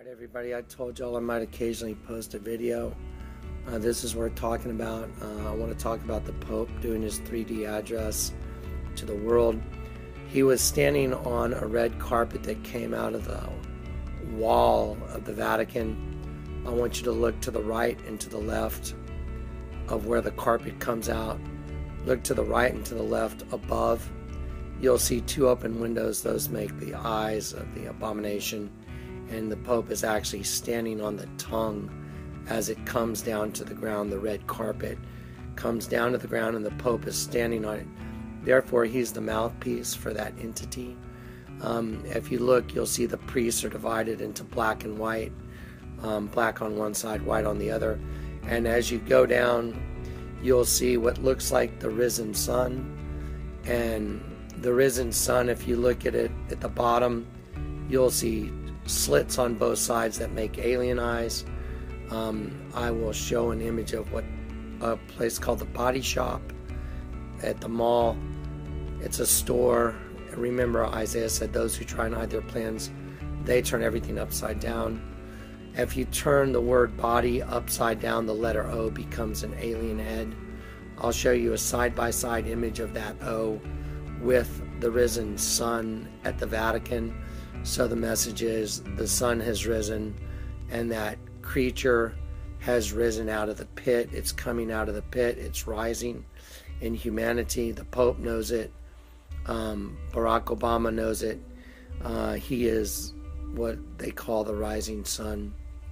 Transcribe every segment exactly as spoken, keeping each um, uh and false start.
Alright everybody, I told y'all I might occasionally post a video. Uh, this is worth talking about. Uh, I want to talk about the Pope doing his three D address to the world. He was standing on a red carpet that came out of the wall of the Vatican. I want you to look to the right and to the left of where the carpet comes out. Look to the right and to the left above. You'll see two open windows. Those make the eyes of the abomination. And the Pope is actually standing on the tongue as it comes down to the ground. The red carpet comes down to the ground and the Pope is standing on it. Therefore, he's the mouthpiece for that entity. Um, if you look, you'll see the priests are divided into black and white. Um, black on one side, white on the other. And as you go down, you'll see what looks like the risen sun. And the risen sun, if you look at it at the bottom, you'll see slits on both sides that make alien eyes. Um, I will show an image of what a place called the Body Shop at the mall. It's a store. Remember, Isaiah said, those who try and hide their plans, they turn everything upside down. If you turn the word body upside down, the letter O becomes an alien head. I'll show you a side-by-side image of that O with the risen sun at the Vatican. So the message is the sun has risen and that creature has risen out of the pit. It's coming out of the pit. It's rising in humanity. The Pope knows it. Um, Barack Obama knows it. Uh, he is what they call the rising sun.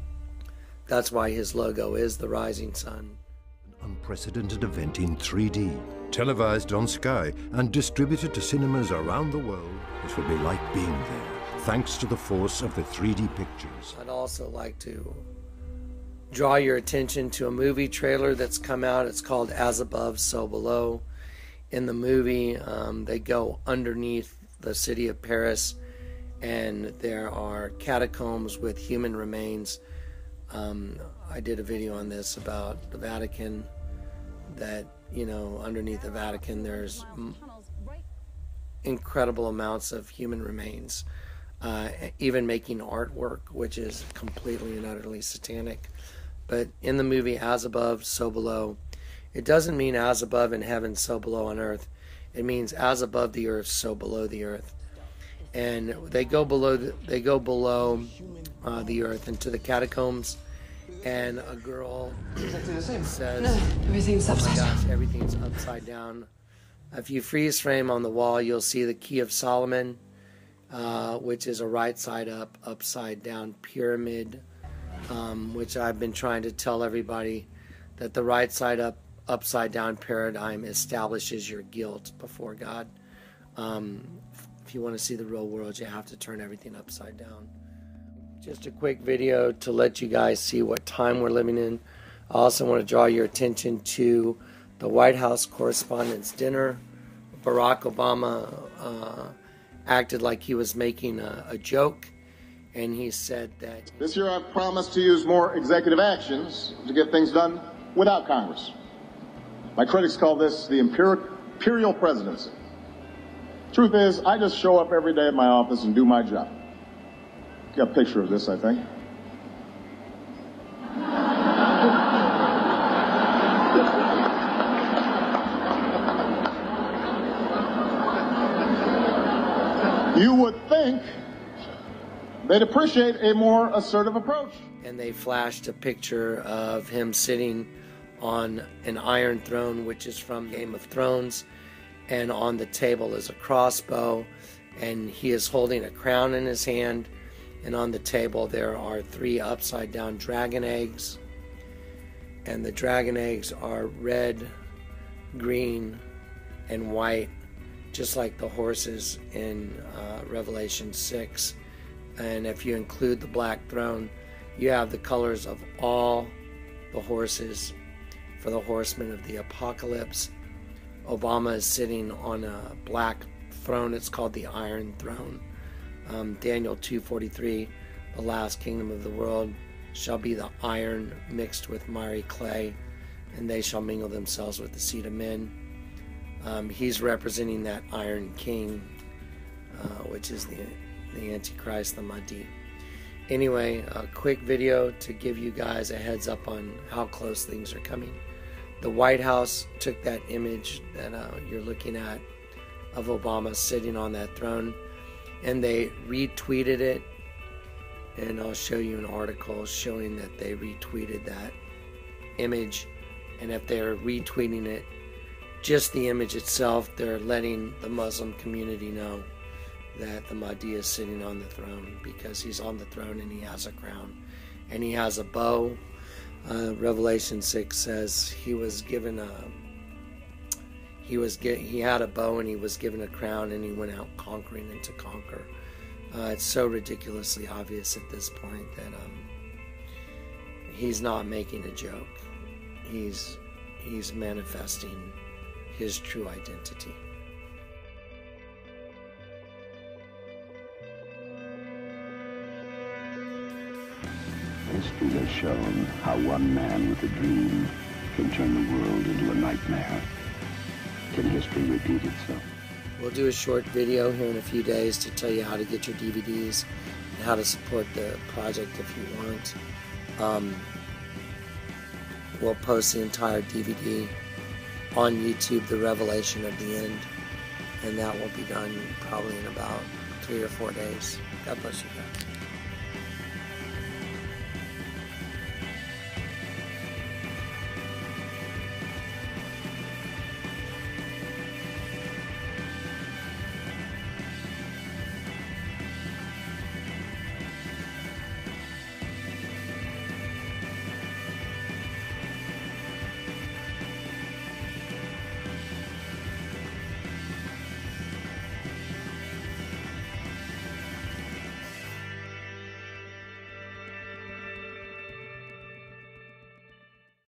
That's why his logo is the rising sun. An unprecedented event in three D, televised on Sky and distributed to cinemas around the world. It will be like being there, thanks to the force of the three D pictures. I'd also like to draw your attention to a movie trailer that's come out. It's called As Above, So Below. In the movie, um, they go underneath the city of Paris, and there are catacombs with human remains. Um, I did a video on this about the Vatican, that, you know, underneath the Vatican there's incredible amounts of human remains. Uh, even making artwork, which is completely and utterly satanic. But in the movie As Above, So Below, it doesn't mean as above in heaven, so below on earth. It means as above the earth, so below the earth. And they go below the, they go below uh, the earth into the catacombs, and a girl exactly the same. says, no, everything's upside oh my gosh, down. everything's upside down. If you freeze frame on the wall, you'll see the Key of Solomon, Uh, which is a right side up, upside down pyramid, um, which I've been trying to tell everybody that the right side up, upside down paradigm establishes your guilt before God. Um, if you want to see the real world, you have to turn everything upside down. Just a quick video to let you guys see what time we're living in. I also want to draw your attention to the White House Correspondents' Dinner. Barack Obama uh, acted like he was making a, a joke, and he said that this year I've promised to use more executive actions to get things done without Congress. My critics call this the imperial presidency. Truth is, I just show up every day at my office and do my job. Got a picture of this, I think. You would think they'd appreciate a more assertive approach. And they flashed a picture of him sitting on an iron throne, which is from Game of Thrones, and on the table is a crossbow, and he is holding a crown in his hand, and on the table there are three upside down dragon eggs, and the dragon eggs are red, green, and white, just like the horses in uh, Revelation six. And if you include the black throne, you have the colors of all the horses for the horsemen of the apocalypse. Obama is sitting on a black throne. It's called the Iron Throne. Um, Daniel two forty-three, the last kingdom of the world shall be the iron mixed with miry clay, and they shall mingle themselves with the seed of men. Um, he's representing that Iron King, uh, which is the, the Antichrist, the Mahdi. anyway, a quick video to give you guys a heads up on how close things are coming. The White House took that image that uh, you're looking at of Obama sitting on that throne, and they retweeted it. And I'll show you an article showing that they retweeted that image. And if they're retweeting it, just the image itself, they're letting the Muslim community know that the Mahdi is sitting on the throne, because he's on the throne and he has a crown and he has a bow. Uh, Revelation six says he was given a he was get, he had a bow and he was given a crown, and he went out conquering and to conquer. Uh, it's so ridiculously obvious at this point that um, he's not making a joke. He's he's manifesting his true identity. History has shown how one man with a dream can turn the world into a nightmare. Can history repeat itself? We'll do a short video here in a few days to tell you how to get your D V Ds and how to support the project if you want. Um, we'll post the entire D V D on YouTube, The Revelation of the End, and that will be done probably in about three or four days. God bless you guys.